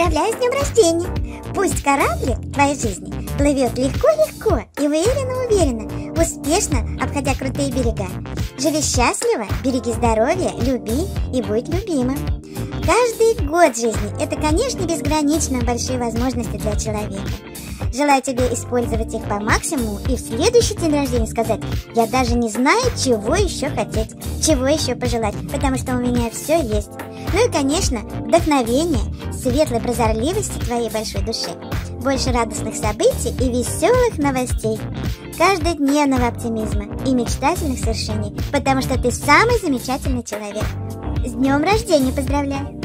Поздравляю с днем рождения! Пусть кораблик твоей жизни плывет легко-легко и уверенно-уверенно, успешно обходя крутые берега. Живи счастливо, береги здоровье, люби и будь любимым. Каждый год жизни – это, конечно, безгранично большие возможности для человека. Желаю тебе использовать их по максимуму и в следующий день рождения сказать: я даже не знаю, чего еще хотеть, чего еще пожелать, потому что у меня все есть. Ну и, конечно, вдохновение, светлой прозорливости твоей большой души, больше радостных событий и веселых новостей, каждодневного оптимизма и мечтательных свершений, потому что ты самый замечательный человек. С днем рождения поздравляю!